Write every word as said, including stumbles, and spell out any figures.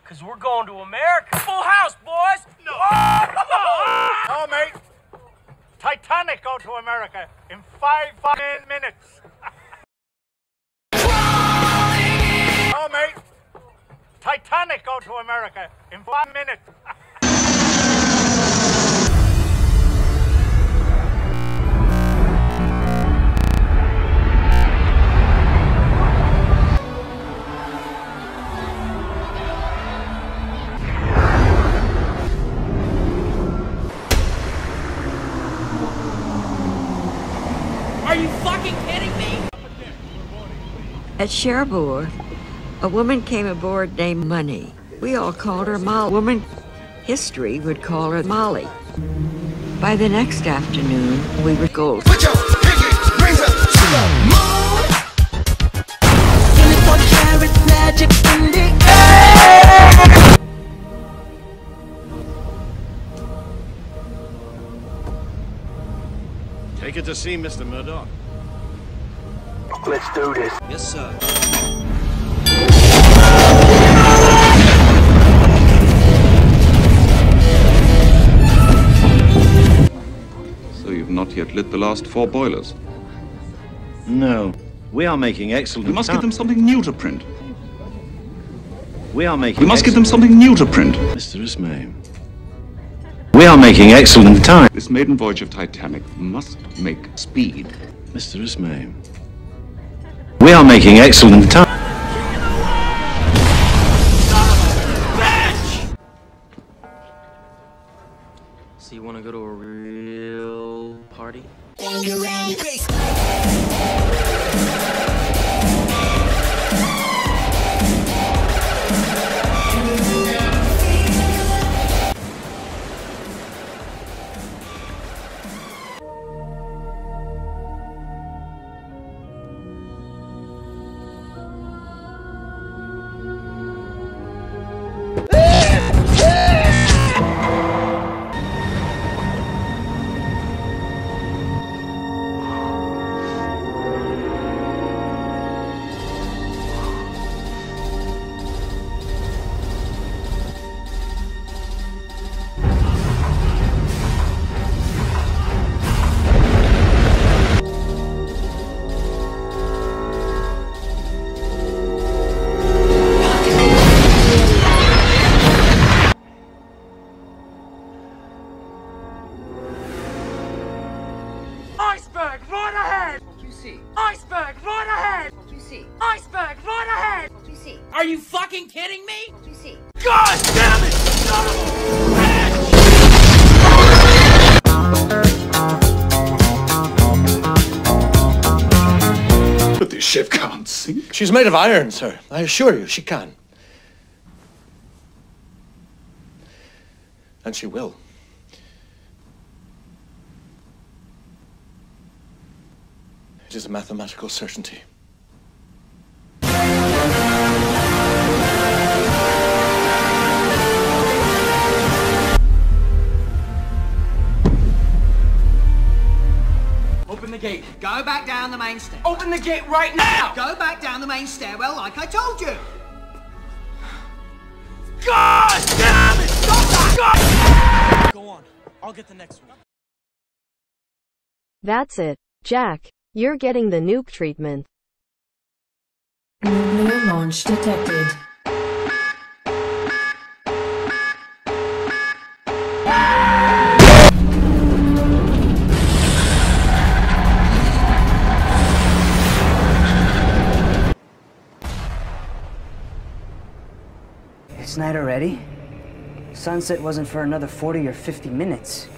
Cause we're going to America. Full house, boys! No! Oh, come on! No, mate. Titanic go to America in five fucking minutes. No, mate. Titanic go to America in five minutes. Are you fucking kidding me? At Cherbourg, a woman came aboard named Money. We all called her Molly. Woman history would call her Molly. By the next afternoon, we were gold. Put your pinky rings up to the moon. twenty-four karat magic in the air. Take it to see Mister Murdoch. Let's do this. Yes, sir. So you've not yet lit the last four boilers? No. We are making excellent We must time. give them something new to print. We are making We must give them excellent- something new to print. Mister Ismay. We are making excellent time. This maiden voyage of Titanic must make speed. Mister Ismay. We are making excellent time. So you wanna go to a real party? Iceberg right ahead! What do you see? Iceberg right ahead! What do you see? Iceberg right ahead! What do you see? Are you fucking kidding me? What do you see? God damn it! Son of a bitch! But this ship can't sink. She's made of iron, sir. I assure you, she can. And she will. It is a mathematical certainty. Open the gate. Go back down the main stair. Open the gate right now! Go back down the main stairwell like I told you. God damn it! Stop that! God! Go on. I'll get the next one. That's it, Jack. You're getting the nuke treatment. Nuclear launch detected. It's night already. Sunset wasn't for another forty or fifty minutes.